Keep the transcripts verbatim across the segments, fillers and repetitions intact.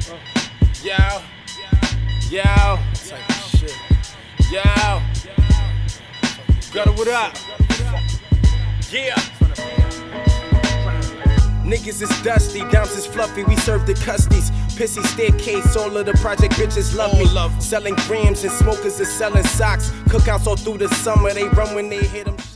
Yo, yo, type of shit. Yo, Gutter, what up? Yeah. Niggas is dusty, dimes is fluffy, we serve the custies. Pissy staircase, all of the project bitches love me. Love selling grams and smokers is selling socks. Cookouts all through the summer, they run when they hit them shots.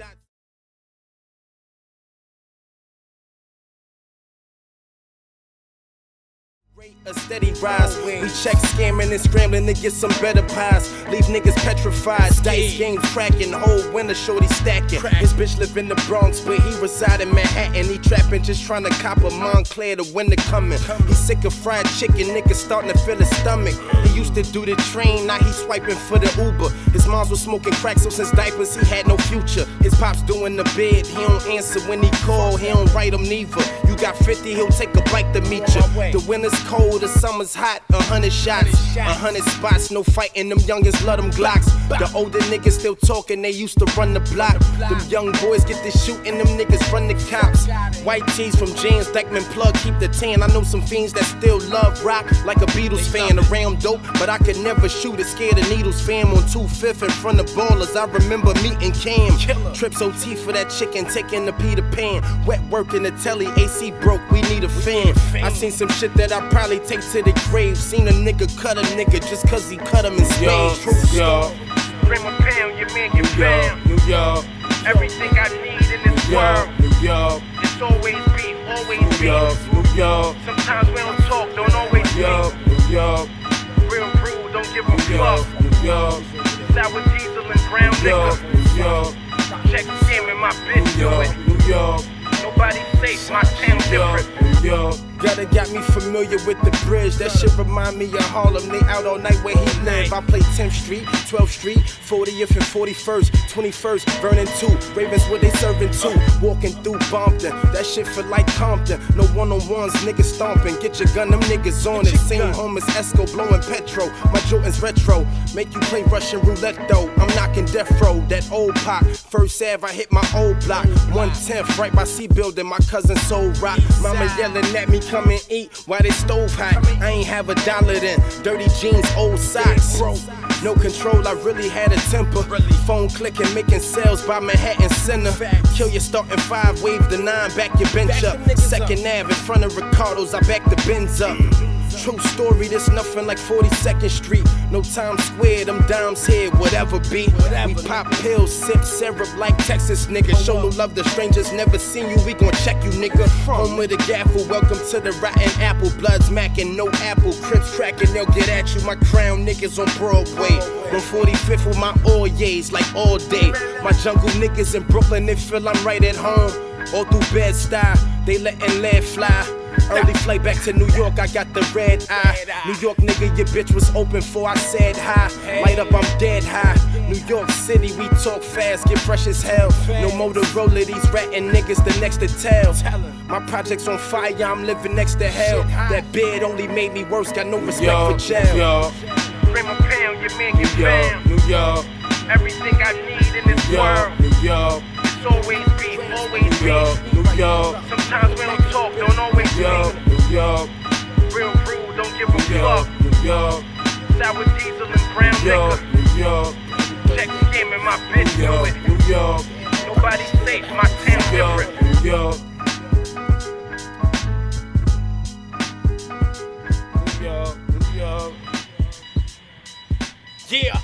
A steady rise, we check scamming and scrambling to get some better pies. Leave niggas petrified, dice games cracking, whole winter shorty stacking. His bitch live in the Bronx, but he reside in Manhattan. He trapping, just trying to cop a Montclair, the winter coming. He sick of fried chicken, niggas starting to feel his stomach. He used to do the train, now he swiping for the Uber. His moms was smoking crack, so since diapers he had no future. His pops doing the bed, he don't answer when he call, he don't write him neither. You got fifty, he'll take a bike to meet you. The winter's cold, the summer's hot, a hundred shots, a hundred spots, no fighting, them youngins love them Glocks. The older niggas still talking, they used to run the block. Them young boys get to shooting, them niggas run the cops. White tees from James Dykeman plug, keep the tan. I know some fiends that still love rock, like a Beatles fan. Around dope, but I could never shoot it, scared of needles. Fam on two fifth in front of ballers, I remember meeting Cam. Trips O T for that chicken, taking the Peter Pan. Wet work in the telly, A C broke, we need a fan. I seen some shit that I probably take to the grave. Seen a nigga cut a nigga just cause he cut him in spades. Yo, bring a pound, your man get found. New York, everything I need in this world. New York, it's always beef, always New beef. York, New York, sometimes we don't talk, don't always New York, New York, real rude, don't give a fuck. New York, sour diesel and brown liquor. New York, check scam and my bitch do it. New York, nobody safe, my town different. New York. Gutter got me familiar with the bridge. That shit remind me of Harlem. They out all night where he live. I play tenth street, twelfth street, fortieth and forty-first, twenty-first, Vernon two. Ravens where they serving two. Walking through Bompton. That shit for like Compton. No one-on-ones, niggas stomping. Get your gun, them niggas on it. Same home as Esco, blowing petrol. My Jordan's retro. Make you play Russian roulette though. I'm knocking death row. That old pop. First Ave, I hit my old block. one tenth, right by C building. My cousin sold rock. Mama yelling at me, come and eat while they stove hot. I ain't have a dollar then. Dirty jeans, old socks. No control, I really had a temper. Phone clicking, making sales by Manhattan Center. Kill your starting five, wave the nine, back your bench up. Second Ave in front of Ricardo's, I back the Benz up. True story, this nothing like forty-second street. No Times Square, them dimes here, whatever be. We pop pills, sip syrup like Texas niggas. Show no love to strangers, never seen you, we gon' check you nigga. Home with a gaffle, welcome to the rotten apple. Bloods macking, no apple, Crips tracking, they'll get at you. My crown niggas on Broadway. On forty-fifth with my all yays, like all day. My jungle niggas in Brooklyn, they feel I'm right at home. All through Bed-Stuy, they letting lead fly. Early flight back to New York, I got the red eye. New York nigga, your bitch was open for I said hi. Light up, I'm dead high. New York City, we talk fast, get fresh as hell. No Motorola, these ratting niggas, the next to tell. My project's on fire, I'm living next to hell. That bed only made me worse, got no respect for jail. Bring a pound, your man get found. New York, everything I need in this world. New York, it's always beef, always beef. New York, sometimes we don't talk, don't always speak. New York, real rude, don't give a fuck. New York, sour diesel and brown liquor. New York, check scam and my bitch do it. New York, nobody safe, my town different. New York, New York, New York, yeah.